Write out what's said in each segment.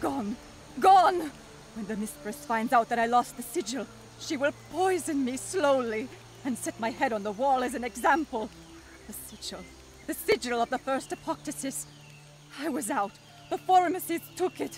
Gone. Gone! When the mistress finds out that I lost the sigil, she will poison me slowly and set my head on the wall as an example. The sigil. The sigil of the first Apoctasis. I was out. The pharmacies took it.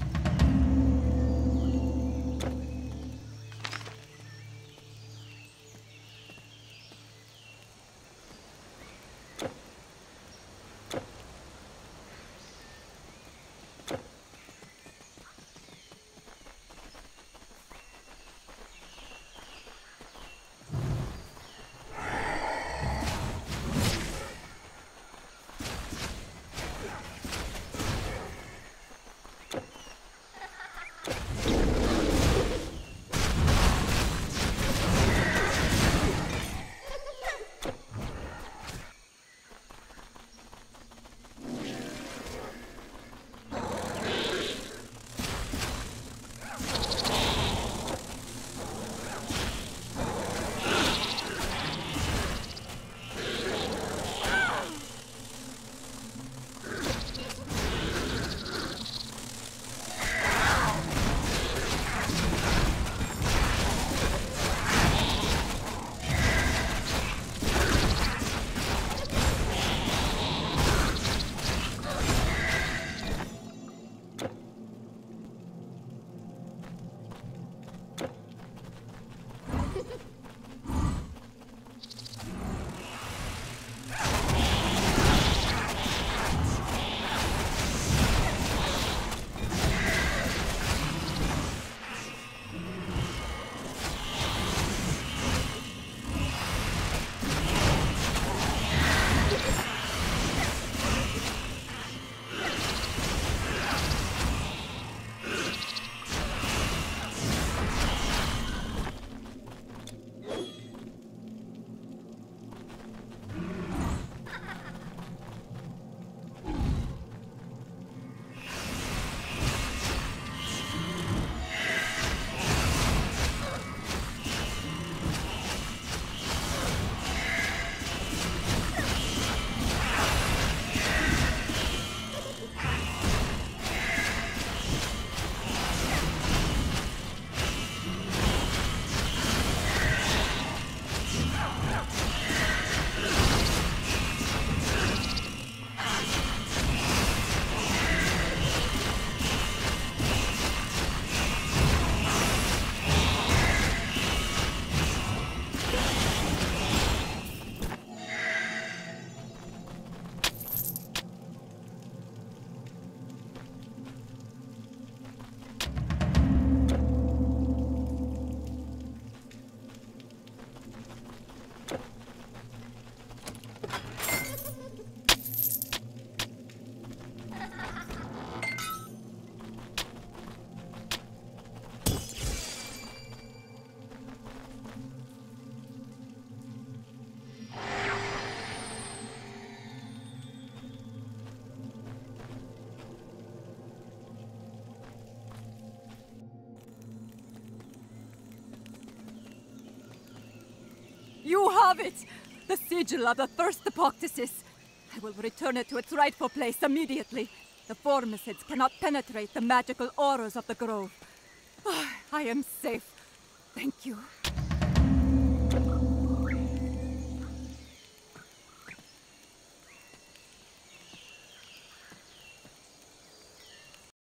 You have it! The sigil of the first Apoctasis. I will return it to its rightful place immediately. The Formicids cannot penetrate the magical auras of the grove. I am safe. Thank you.